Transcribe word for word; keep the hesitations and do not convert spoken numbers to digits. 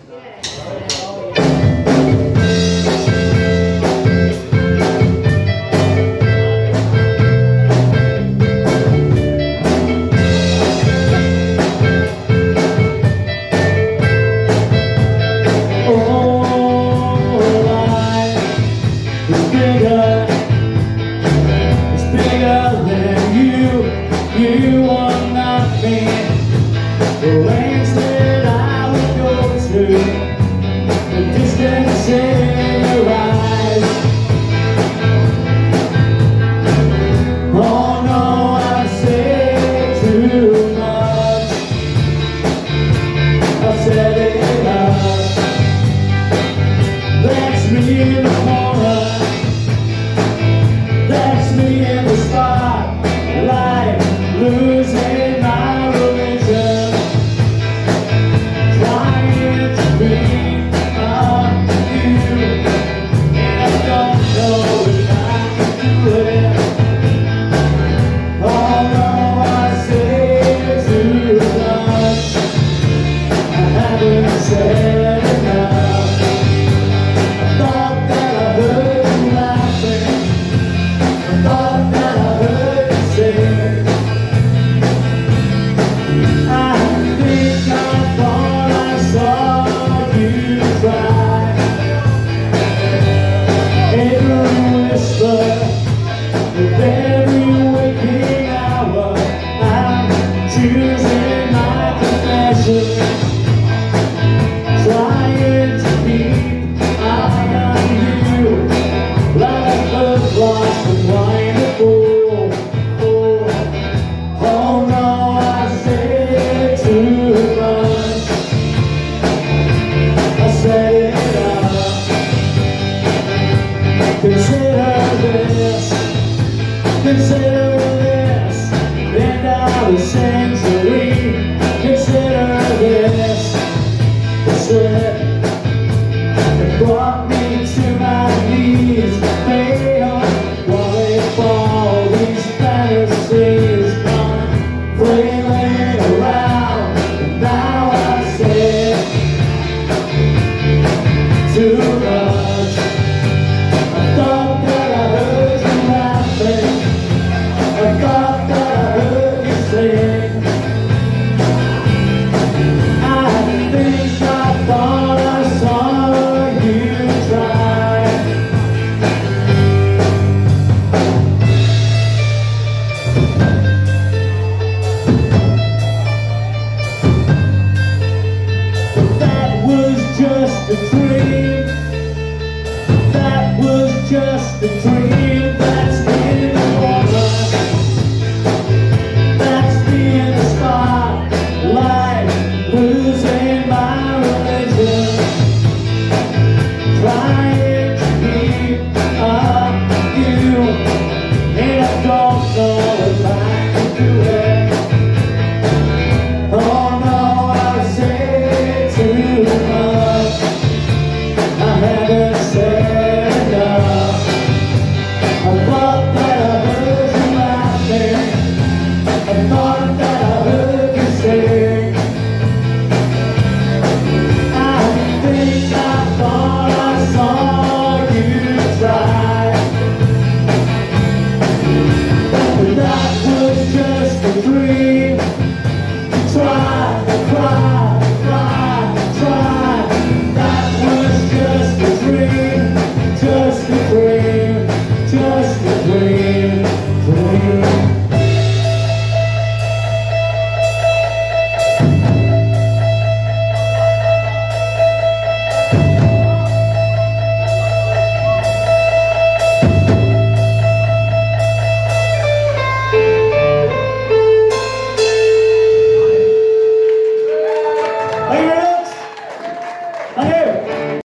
You are not me. The lanes that I would go to, the distance in your eyes. Oh no, I say too much. I said it enough. That's me in the corner. That's me in the spotlight. Losing my religion, trying to be up you, and I don't know if I can do it. Although I say too much, I haven't said enough. I thought that I heard you laughing, I thought that I heard you sing. With every waking hour, I'm choosing my confession, trying to keep eye on you, like a lost and wonderful. Oh, oh no, I say too much. I say it up. Consider this. Consider this, end of the century. Consider this, the slip that brought me to my knees. Fail while they fall, these fantasies come flailing around. And now I say too much. I thought that I heard you laughing, I thought that I heard you sing. I think I thought I saw you try. That was just a dream. That was just a dream.